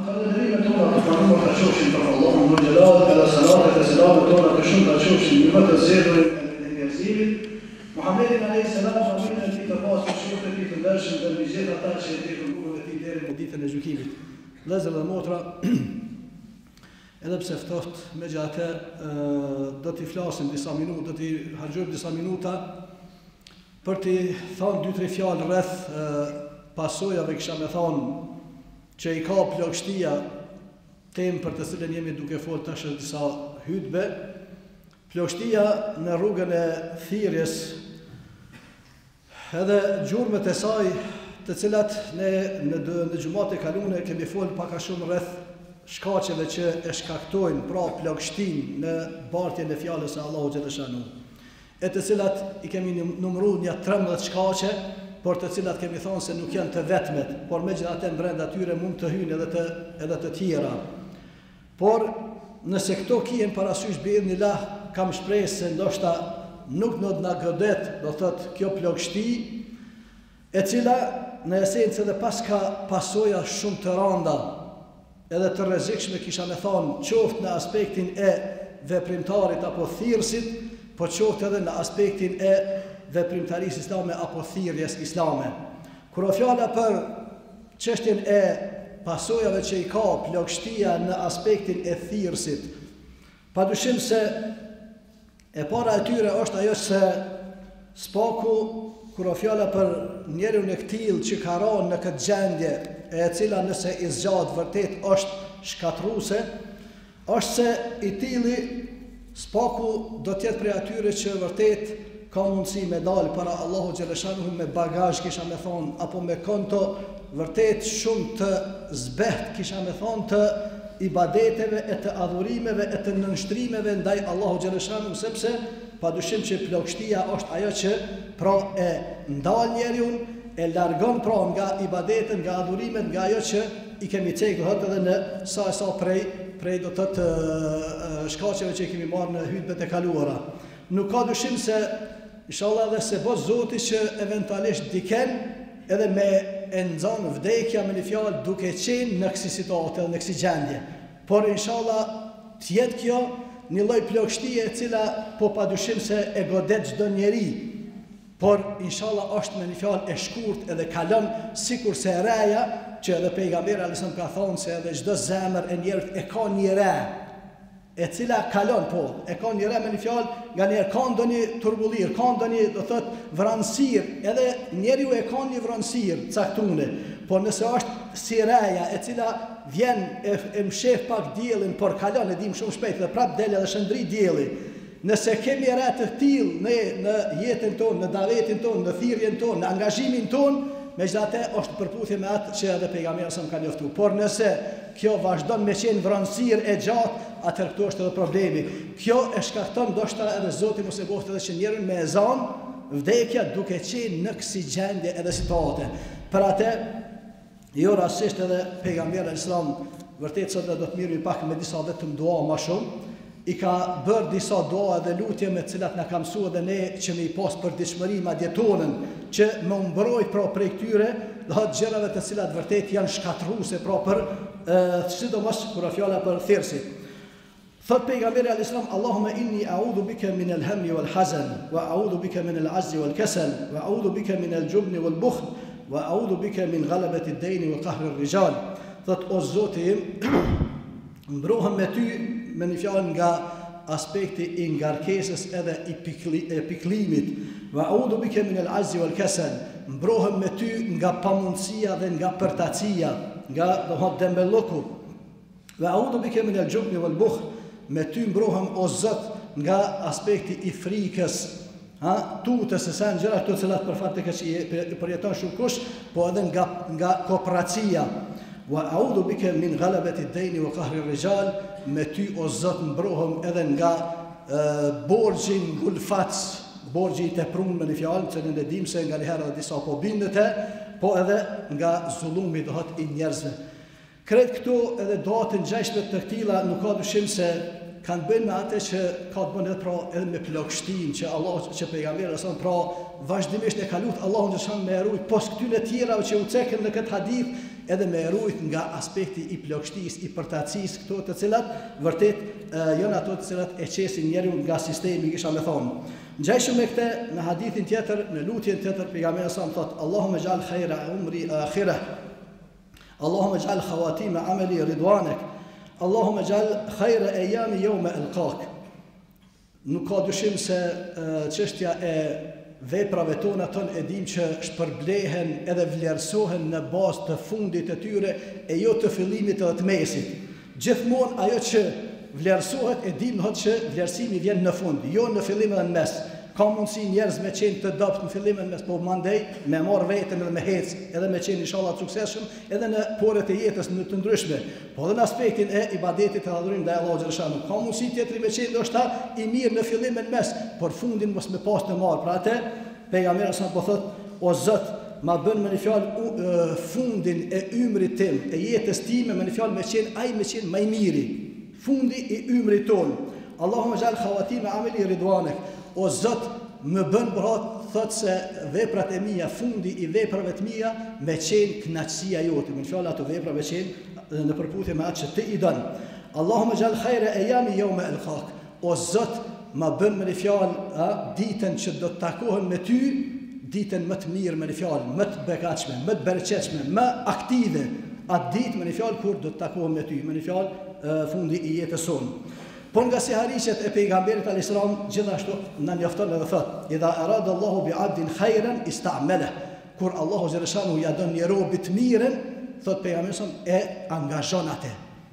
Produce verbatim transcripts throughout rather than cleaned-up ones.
Falënderimet tona të pranuar të qofshin për Allahun Dhul Gjelal, edhe salatet e selamet tona të shumë të qofshin në më të zgjedhurin e njerëzimit. Muhammedin alayhis salam, familjen e tij të pasur, shokët e tij të ndershëm dhe mbi gjithë ata që e ndjekën rrugën e tij deri në ditën e gjykimit. Vëllezër dhe motra, edhe pse ftoft, megjithatë do t'i flasim disa minuta, do t'i harxojmë disa minuta për t'i thënë dy tre fjalë rreth pasojave, kisha me thonë, që i ka plagështia, temë për të cilën jemi duke folur tash disa hutbe, plagështia në rrugën e thirrjes, edhe gjurmët e saj, të cilat ne në në xhumat e kaluara kemi folur pak a shumë rreth shkaqeve që e shkaktojnë pra plagështinë në bartjen e fjalës së Allahut xhaleshanu, e të cilat i kemi numëruar një trembëdhjetë shkaqe, por të cilat kemi thonë se nuk janë të vetmet, por megjithatë brenda tyre mund të hyjnë edhe të edhe të tjera. Por nëse këto kihen parasysh biidhnillah, kam shpresë se ndoshta nuk do të na godet, do thotë kjo plagështi, e cila në esencë edhe pas ka pasoja shumë të rënda, edhe të rrezikshme, kisha me thonë, qoftë në aspektin e veprimtarit apo thirrësit, po qoftë edhe në aspektin e veprimtarisë islame apo thirrjes islame. Kur o fjala për çështjen e pasojave që i ka plagështia në aspektin e thirrësit, padyshim se e para e tyre është ajo se spaku, kur o fjala për njeriu e këtill që ka rënë në këtë gjendje, e cila nëse i zgjat vërtet është shkatruese, është se i tilli spaku do të jetë prej atyre që vërtet ka mundësi me dalë para Allahu xhaleshanu me bagazh, kisha me thonë, apo me konto vërtet shumë të zbeht, kisha me thonë, të ibadeteve e të adhurimeve e të nënshtrimeve ndaj Allahu xhaleshanu, sepse padyshim që plagështia është ajo që pra e ndal njeriun, e largon pra nga ibadetet, nga adhurimet, nga ajo që i kemi cekë edhe në sa e sa prej prej do të të shkaqeve që i kemi marrë në hutbet e kaluara. Nuk ka dyshim se inshallah dhe se bo Zoti që eventualisht diken edhe me e nxan vdekja me një fjalë duke qenë në kësi situatë, në kësi gjendje. Por inshallah tjetë kjo një lloj plagështie e cila po padyshim se e godet çdo njeri, por inshallah është me një fjalë e shkurt edhe kalon sikur se reja që edhe pejgamberi alayhis salam ka thonë se edhe çdo zemër e njerit e ka një re, e cila kalon, po, e ka një re me një fjalë, nga njerë ka ndonjë turbullir, ka ndonjë, do thot, vranësir, edhe njeriu e ka një vranësir caktune, por nëse është si reja, e cila vjen e, e mshef pak diellin, por kalon, e dim shumë shpejt, dhe prap del edhe shëndri dielli. Nëse kemi re të tillë në, në jetën tonë, në davetin tonë, në thirrjen tonë, në angazhimin tonë, megjithatë është përputhje me atë që edhe pejgamberi sa më ka njoftuar. Por nëse kjo vazhdon me qenë vranësir e gjatë, atëherë këtu është edhe problemi. Kjo e shkakton ndoshta edhe Zoti mos e bëftë edhe që njerin me ezan vdekja duke qenë në kësi gjendje edhe situate. Për atë, jo rastisht edhe pejgamberi alayhis salam vërtet sot do të mirëmi pak me disa vetëm dua më shumë, i ka bërë disa dua dhe lutje me të cilat na ka mësuar edhe ne që me i pas për dëshmëri madje tonën, që më mbrojt pra prej këtyre dhe gjërave të cilat vërtet janë shkatruese pra për sidomos kur fjala për thirrësit. Thot pejgamberi alayhis salam, Allahumma inni a'udhu bika min al-hammi wal-hazan, wa a'udhu bika min al-'azzi wal-kasal, wa a'udhu bika min al-jubni wal-bukhl, wa a'udhu bika min ghalabati ad-dayn wa qahri ar-rijal. Thot o Zoti im, mbrohem me ty me një fjalë nga aspekti i ngarkesës edhe i pikli, e piklimit. Wa a'udhu bika min al-'azzi wal-kasal, mbrohem me ty nga pamundësia dhe nga përtacia, nga domthonjë dembelloku. Wa a'udhu bika min al-jubni wal-bukhl, me ty mbrohem o Zot nga aspekti i frikës, ha, tutës e sen gjëra këto cilat për fat të keq përjeton shumë kush, po edhe nga nga kooperacia. Wa a'udhu bika min ghalabati ad-dayn wa qahri ar-rijal, me ty o Zot mbrohem edhe nga uh, borxhi ngulfac, borxhi i tepruar me një fjalë që ne dim se nga herë edhe disa po bindet, po edhe nga zullumi do thot i njerëzve. Kretë këtu edhe doatë ngjashme të këtilla nuk ka dyshim se kanë bënë me atë që ka të bënë edhe pra edhe me plagështinë që Allah që pejgamberi sa pra vazhdimisht e ka lut Allahun që me erujt pos këtyre tjerave që u cekën në këtë hadith edhe me rujt nga aspekti i plagështisë, i përtacis, këto të cilat vërtet janë ato të cilat e qesin njeriu nga sistemi, kisha me thonë. Ngjajshëm me këtë në hadithin tjetër, në lutjen tjetër pejgamberi sa më thot: Allahumma ij'al khayra umri akhirah. Allahumma ij'al khawatima amali ridwanak. Allahumma ij'al khayra ayami yawma alqak. Nuk ka dyshim se çështja e veprave tona tonë e dim që shpërblehen edhe vlerësohen në bazë të fundit të tyre e jo të fillimit edhe të mesit. Gjithmonë ajo që vlerësohet e dim në që vlerësimi vjen në fund, jo në fillim edhe në mes. Ka mundësi njerëz me qenë të dopt në fillim edhe në mes, po mandej me marr vetëm edhe me hec, edhe me qenë inshallah të suksesshëm edhe në porët e jetës në të ndryshme. Po edhe në aspektin e ibadetit të adhurimit ndaj Allahut xhaleshanu, ka mundësi tjetri me qenë ndoshta i mirë në fillim edhe në mes, por fundin mos me pas të marr. Pra atë pejgamberi sa po thot: O Zot, ma bën me një fjalë fundin e ymrit tim, e jetës time me një fjalë me qenë ai me qenë më i miri. Fundi i ymrit ton. Allahumma ij'al khawatima amali ridwanak. O Zot, më bën brat, thot se veprat e mia, fundi i veprave të mia me qenë kënaqësia jote. Me një fjalë ato vepra me qenë në përputhje me atë që ti i don. Allahumma ij'al khayra ayami yawma alqak. O Zot, ma bën me një fjalë ditën që do të takohem me ty, ditën më të mirë, me një fjalë më të bekatshme, më të bereqetshme, më aktive. Atë ditë me një fjalë kur do të takohem me ty, me një fjalë fundi i jetës sonë. Por nga si harishet e pejgamberit alayhis salam gjithashtu na njofton edhe thot: Idha arada Allahu bi 'abdin khayran ista'malah. Kur Allahu xhaleshanu ja don një robi të mirën, thot pejgamberi sa e angazhon atë.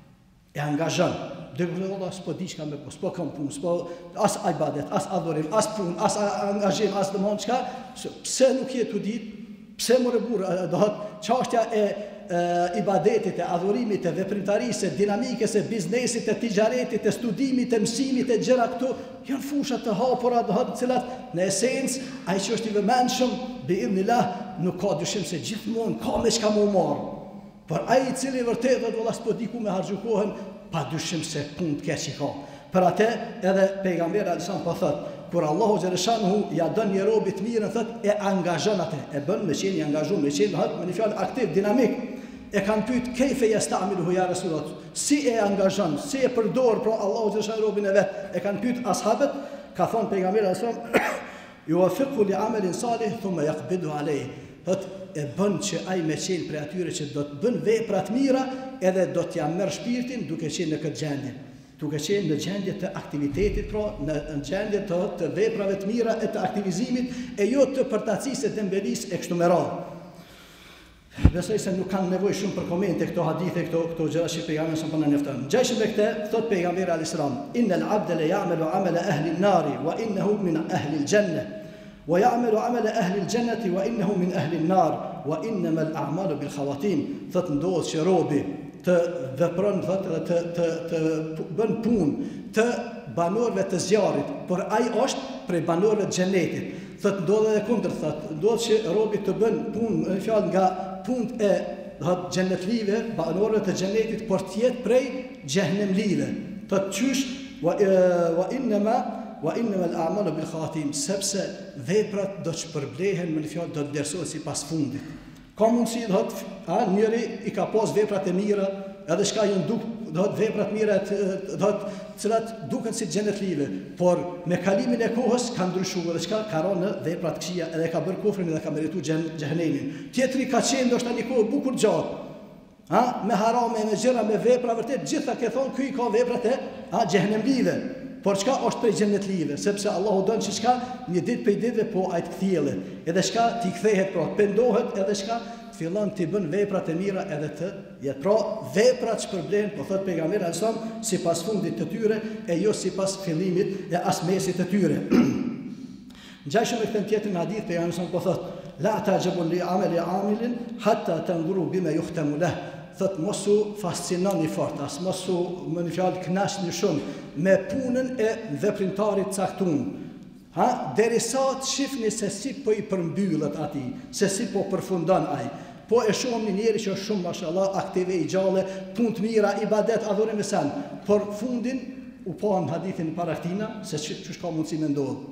E angazhon. Dhe vëllai s'po di çka më po, s'po kam punë, s'po as ibadet, as adhurim, as punë, as angazhim, as domon çka, pse nuk je tu ditë, pse more burr, do thot çështja e ibadetit, e adhurimit, e veprimtarisë, e dinamikës, e biznesit, e tijaretit, e studimit, e mësimit, e gjëra këtu janë fusha të hapura, do të cilat në esencë ai që është i vëmendshëm bi idhnillah nuk ka dyshim se gjithmonë ka me çka më marr. Por ai i cili vërtet do valla s'po di ku me harxhu kohën, pa dyshim se punë të keq i ka. Për atë edhe pejgamberi alaihi po thot: kur Allahu xhaleshanu ja don një robi të mirë, thot e angazhon atë, e bën me qenë i angazhuar, me qenë me një fjalë aktiv, dinamik. E kanë pyet kejfe yastamiluhu ya Rasulullah, si e angazhon, si e përdor pro Allahu xhaleshanu robin e vet. E kanë pyet ashabët, ka thon pejgamberi alaihi yuwafiqu li amalin salih thumma yaqbidu alayhi. Thot e bën që ai me qenë prej atyre që do të bën vepra të mira edhe do t'ja merr shpirtin duke qenë në këtë gjendje. Duke qenë në gjendje të aktivitetit, pra në gjendje të, të veprave të mira e të aktivizimit e jo të përtacisë e tembelisë e kështu me radhë. Besoj se nuk kanë nevojë shumë për komente këto hadithe, këto këto gjëra që pejgamberi sa po na njofton. Ngjajshëm me këtë, thot pejgamberi alayhis salam: Innal 'abda la ya'malu 'amala ahli an-nari wa innahu min ahli al-jannah wa ya'malu 'amala ahli al-jannati wa innahu min ahli an-nar wa innama al-a'malu bil khawatim. Thot ndodh që robi të vepron thot edhe të të të bën punë të banorëve të zjarrit, por ai është prej banorëve të xhenetit. Thot ndodh edhe kundër, thot ndodh që robi të bën punë, në fjalë nga punët e thot xhenetlive, banorëve të xhenetit, por të jetë prej xhehenemlive. Thot qysh wa wa inma wa inma al-a'malu bil khawatim, sepse veprat do të shpërblehen me fjalë do të vlerësohen sipas fundit. Ka mundësi do të a njëri i ka pas veprat e mira, edhe shka janë duk do të veprat mira do të cilat duken si xhenetlive, por me kalimin e kohës ka ndryshuar dhe çka ka rënë në vepra të këqija edhe ka bërë kufrin edhe ka merituar xhehenemin. Tjetri ka qenë ndoshta një kohë bukur gjatë. Ha, me harame, me gjëra, me vepra vërtet gjitha ke thonë ky ka veprat e ha xhehenemlive. Por çka është prej xhenetlive, sepse Allahu don që çka një ditë prej ditëve po ai të kthjellet. Edhe çka ti kthehet pra, pendohet edhe çka fillon të bën veprat e mira edhe të jetë. Pra veprat shpërblehen, po thot pejgamberi alajhi sipas fundit të tyre e jo sipas fillimit e as mesit të tyre. Ngjajshëm me këtë tjetër në hadith pejgamberi po thot: La ta'jabu li amali amilin hatta tanzuru bima yuhtamu lah. Thot mosu fascinoni fort, as mosu më në fjalë kënaqni shumë me punën e veprimtarit caktuar. Ha, derisa të shihni se si po i përmbyllet atij, se si po përfundon ai. Po e shohim një njeri që është shumë mashallah aktive, i gjallë, punë të mira, ibadet, adhurim e sen, por fundin u pa në hadithin para këtina se ç'është ka mundësi me ndodhë.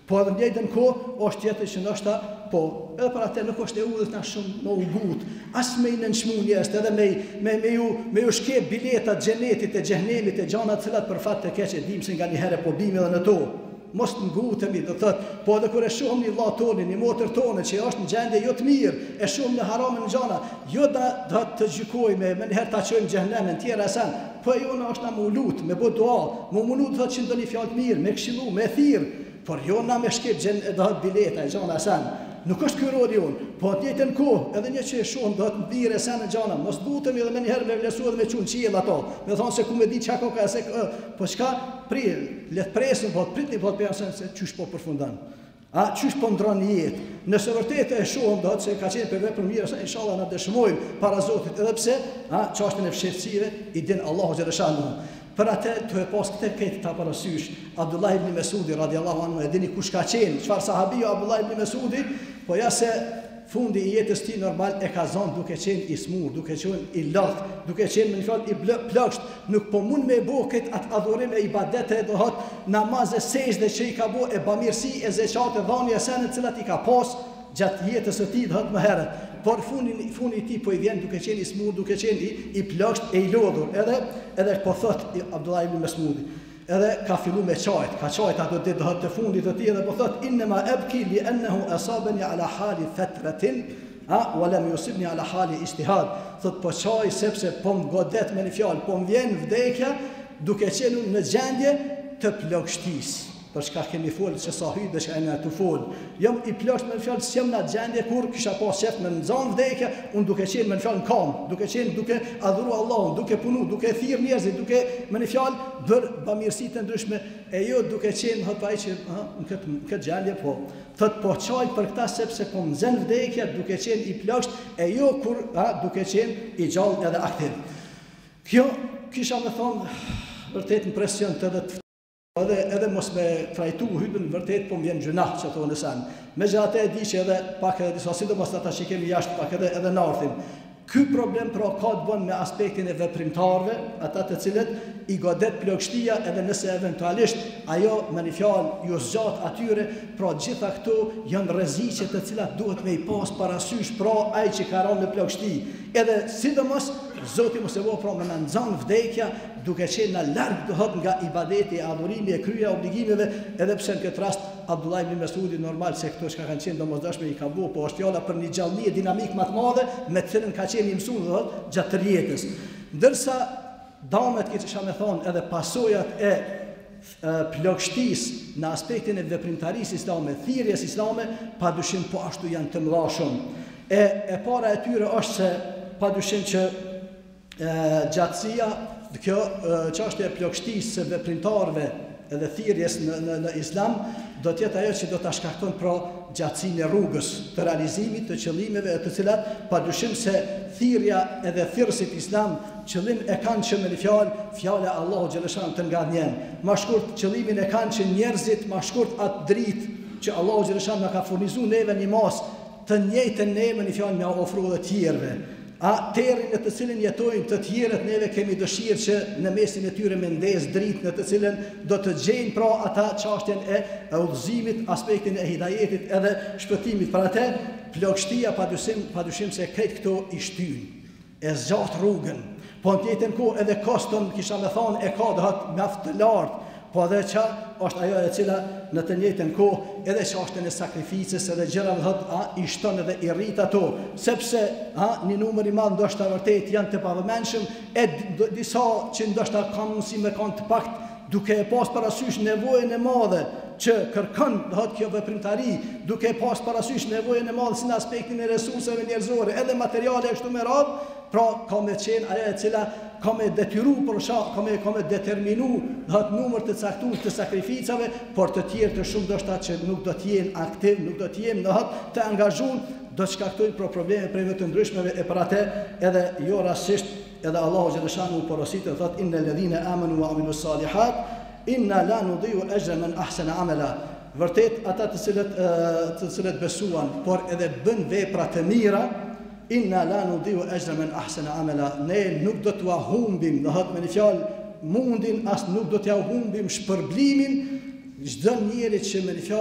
Po edhe në njëjtën kohë është tjetër që ndoshta po, edhe për atë nuk është e udhët na shumë në ugut, as me i nënçmu njerëz, edhe me me me ju me ju shkep bileta xhenetit e xhenemit e gjana të cilat për fat të keq e dim se nga një herë po bimi edhe në to. Mos të ngutemi, do thot, po edhe kur e shohim një vëlla tonë, një motër tonë që është në gjendje jo të mirë, e shohim në haramën në gjana, jo da do të gjykojmë, më një herë ta çojmë në xhenem në tjera sen, po jo na është na më lut, me bë dua, më më lut thotë që ndonjë fjalë të mirë, me këshillu, me thirr, por jo na me shkep gjen do të bileta e gjana sen. Nuk është ky roli jonë, po atë jetën kohë, edhe një që e shohim do të mbire sa në gjana, mos butemi edhe më një herë me vlesu edhe me çun qiell ato. Me thonë se ku me di çka ka se po çka pri, le të presim, po të pritni po të pensojmë se çysh po përfundon. A çysh po ndron jetë. Nëse vërtet e shohim do të se ka qenë për vepër mirë, sa inshallah na dëshmojmë para Zotit, edhe pse, ha, çështën e fshirësive i din Allahu xhaleshanuhu. Për atë të e pas këtë këtë ta parasysh, Abdullah ibn Mesudi radiallahu anhu, e dini kush ka qenë, çfarë sahabiju Abdullah ibn Mesudi, po ja se fundi i jetës ti normal e ka zonë duke qenë i smur, duke qenë i lodh, duke qenë me një fjalë i plagësht, nuk po mund me bo këtë atë adhurim e ibadete, do thot namazë sejdë që i ka bo e bamirësi e zeqate dhënie e senë të cilat i ka pas gjatë jetës së tij, do thot më herët. Por fundi fundi i tij po i vjen duke qenë i smur, duke qenë i, i plagësht e i lodhur. Edhe edhe po thot Abdullah ibn Mesudi, edhe ka fillu me qajt, ka qajt ato ditë do të fundit të tij, edhe po thot inma abki li annahu asabani ala hali fatratin, ha, wa lam yusibni ala hali ijtihad. Thot po qaj sepse po më godet me një fjalë, po më vjen vdekja duke qenë në gjendje të plagështisë. Për çka kemi folë se sa hyn dhe çka ne të fol. Jam i plagësht me fjalë se jam në gjendje kur kisha pas qef me nxon vdekja, unë duke qenë me fjalë kam, duke qenë duke adhuru Allahun, duke punu, duke thirr njerëzit, duke me një fjalë bër bamirësi të ndryshme, e jo duke qenë hot ai që ha, në këtë në këtë gjendje po. Thot po çaj për këtë sepse po nxen vdekja duke qenë i plagësht, e jo kur ha, duke qenë i gjallë edhe aktiv. Kjo kisha më thonë vërtet impresion të edhe Edhe, edhe mos me trajtu hybën vërtet po më vjen gjunah që thonë sen. Me gjatë e di që edhe pak edhe disa sidomos ata që kemi jashtë pak edhe edhe narthin. Ky problem pra ka të bën me aspektin e veprimtarëve, ata të cilët i godet plagështia edhe nëse eventualisht ajo me një fjalë ju zgjat atyre, pra gjitha këto janë rreziqe të cilat duhet me i pas parasysh pra ai që ka rënë në plagështi. Edhe sidomos Zoti mos e vao pra me na nxan vdekja duke qenë na larg të hot nga ibadeti, adhurimi e kryerja obligimeve, edhe pse në këtë rast Abdullah ibn Mesudi normal se këto që kanë qenë domosdoshme i ka bu, po është fjala për një gjallëni e dinamik më të madhe me të cilën ka qenë i mësuar do thot gjatë të jetës. Ndërsa damet që isha më thonë edhe pasojat e plagështisë në aspektin e veprimtarisë islame, thirrjes islame, padyshim po ashtu janë të mëdha shumë. E e para e tyre është se padyshim që e, gjatësia, kjo çështja e plagështisë së veprimtarëve edhe thirrjes në, në, në islam do të jetë ajo që do ta shkakton pra gjatësinë e rrugës të realizimit të qëllimeve të cilat padyshim se thirrja edhe thirrësit islam qëllim e kanë që me një fjalë fjala Allahu xhaleshan të ngadnjen. Më shkurt qëllimin e kanë që njerëzit më shkurt atë dritë që Allahu xhaleshan na ka furnizuar neve një mas të njëjtën ne me një fjalë me ofruar të tjerëve. A terrin në të cilin jetojnë të tjerët neve kemi dëshirë që në mesin e tyre me ndes dritë në të cilin do të gjejnë pra ata çështjen e udhëzimit, aspektin e hidajetit edhe shpëtimit. Për atë plagështia padyshim padyshim se këtë këto i shtyn, e zgjat rrugën. Po në të njëjtën kohë edhe koston kisha më thonë e ka dohat mjaft të lartë. Po edhe qa është ajo e cila në të njëjtën kohë edhe çështën e sakrificës edhe gjëra më thot a i shton edhe i rrit ato, sepse ha një numër i madh ndoshta vërtet janë të pavëmendshëm e disa që ndoshta kanë mundësi me kanë të pakt duke e pas parasysh nevojën e madhe që kërkon dohet kjo veprimtari, duke e pas parasysh nevojën e madhe si në aspektin e resurseve njerëzore edhe materiale ashtu me radhë, pra ka me qenë ajo e cila ka me detyru për shak, ka me, ka me determinu dohet numër të caktuar të sakrificave, por të tjerë të shumë ndoshta që nuk do të jenë aktiv, nuk do të jenë dohet të angazhuar, do të shkaktojnë pro probleme prej të ndryshmeve e për atë edhe jo rastësisht edhe Allahu xhaleshanu porositë thot innal ladhina amanu wa amilus salihat inna la nudhi'u ajra man ahsana amala. Vërtet ata të cilët të cilët besuan, por edhe bën vepra të mira, inna la nudhi'u ajra man ahsana amala. Ne nuk do t'ua humbim, do thot me një fjalë mundin as nuk do t'ia humbim shpërblimin çdo njeri që me një fjalë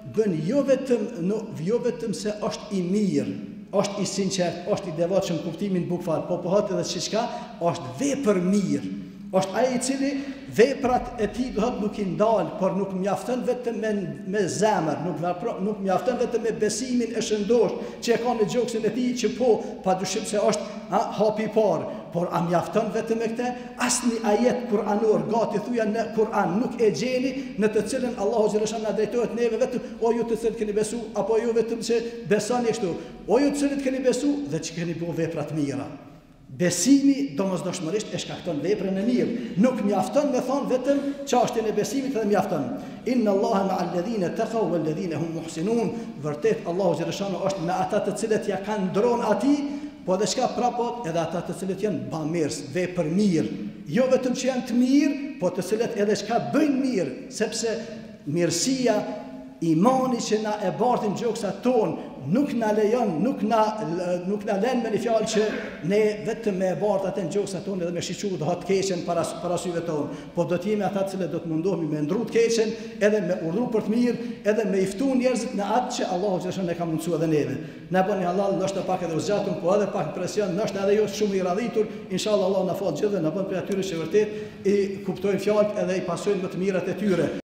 bën jo vetëm, no, jo vetëm se është i mirë, është i sinqert, është i devotshëm kuptimin bukfal, po pohat edhe çka, është vepër mirë. Është ai i cili veprat e tij do nuk i ndal, por nuk mjafton vetëm me, me zemër, nuk nuk mjafton vetëm me besimin e shëndosh që e ka në gjoksin e tij, që po, padyshim se është a, hapi i parë, por a mjafton vetëm me këtë? Asnjë ajet kuranor, gati thuja në Kur'an nuk e gjeni në të cilën Allahu xhalesha na drejtohet neve vetëm o ju të cilët keni besu, apo ju vetëm që besoni kështu, o ju të cilët keni besu dhe që keni bëu vepra të mira. Besimi domosdoshmërisht e shkakton veprën e mirë. Nuk mjafton me thonë vetëm çështjen e besimit dhe mjafton. Inna Allaha ma'al ladhina taqaw wal ladhina hum muhsinun. Vërtet Allahu xhaleshano është me ata të cilët ja kanë ndron atij, po dhe çka prapot edhe ata të cilët janë bamirës, vepër mirë. Jo vetëm që janë të mirë, po të cilët edhe çka bëjnë mirë, sepse mirësia, imani që na e bartin gjoksat tonë, nuk na lejon, nuk na nuk na lën me një fjalë që ne vetëm me e bart atë gjoksat tonë dhe me shiqu do të keqen para para syve tonë, po do të jemi ata që do të mundohemi me ndru të keqen, edhe me urdhru për të mirë, edhe me i ftuar njerëzit në atë që Allahu xhalesha ne ka mundsuar edhe neve. Na bëni halal, ndoshta pak edhe u zgjatun, po edhe pak presion, ndoshta edhe jo shumë i radhitur, inshallah Allah na fal gjithë dhe na bën për atyre që vërtet i kuptojnë fjalët edhe i pasojnë më të mirat e tyre.